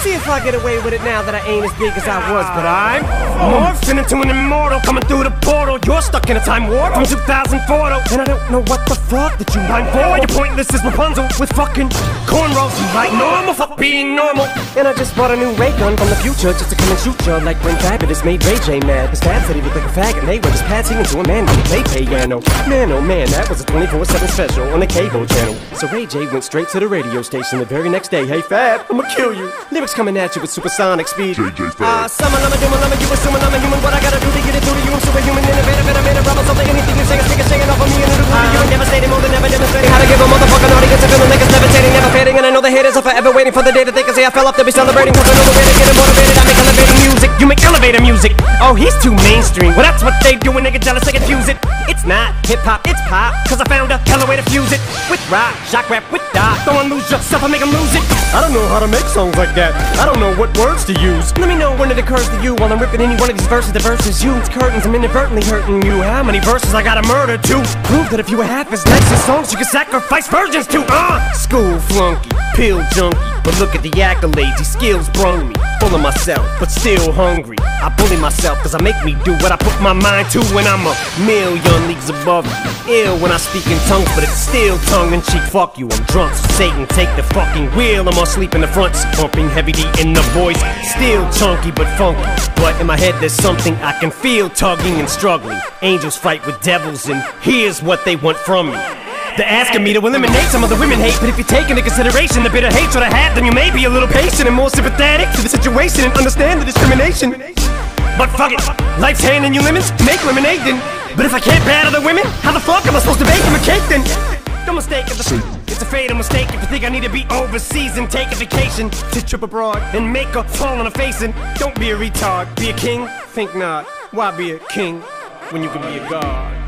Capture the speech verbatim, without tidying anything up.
See if I get away with it now that I ain't as big as I was, but I'm morphing into an immortal coming through the portal. You're stuck in a time warp from two thousand four, though, and I don't know what the fuck that you mind for. You're pointless as Rapunzel with fucking cornrows. You like normal, fuck being normal. And I just bought a new ray gun from the future just to come and shoot you like when Fabulous made Ray J mad. His Fab said he looked like a faggot, and they were just patsing into a man when he played piano. Man, oh man, that was a twenty-four seven special on the cable channel. So Ray J went straight to the radio station the very next day. Hey Fab, I'ma kill you. Lyrics coming at you with supersonic speed. J J Fab. Ah, summon, I'm a doom, I'm a you assuming I'm a human. What I gotta do to get it through to you? I'm superhuman, innovative, and I made a rubber. So that anything you say is sticking, shaking off of me and it'll glue to you. I'm devastating, more than ever demonstrating how to give a motherfucking audience a feeling like it's levitating, never fading. And I know the haters are forever waiting for the day that they can say I fell off to be celebrating. Cause I know the way to get it motivated. I make elevating music, you make elevator music. Oh, he's too mainstream. Well, that's what they do when they get jealous, they confuse it. It's not hip-hop, it's pop. Cause I found a hella way to fuse it. With rock, shock rap, with dot. Don't lose yourself, I make them lose it. I don't know how to make songs like that. I don't know what words to use. Let me know when it occurs to you while I'm ripping any one of these verses. The verses you, it's curtains, I'm inadvertently hurting you. How many verses I gotta murder to prove that if you were half as nice as songs you could sacrifice virgins to? Uh! School flunky, pill junkie, but look at the accolades, these skills brung me. Full of myself, but still hungry. I bully myself cause I make me do what I put my mind to when I'm a million leagues above you. Ill when I speak in tongues, but it's still tongue-in-cheek. Fuck you, I'm drunk, so Satan take the fucking wheel. I'm asleep in the front, pumping heavy D in the voice. Still chunky but funky, but in my head there's something I can feel tugging and struggling. Angels fight with devils and here's what they want from me. They're asking me to eliminate some of the women hate, but if you take into consideration the bitter hatred I have, then you may be a little patient and more sympathetic to the situation and understand the discrimination. But fuck it, life's handing you lemons, make lemonade then. But if I can't battle the women, how the fuck am I supposed to bake them a cake then? Don't mistake it, it's a fatal mistake if you think I need to be overseas and take a vacation to trip abroad and make a fall on a face. And don't be a retard, be a king, think not. Why be a king when you can be a god?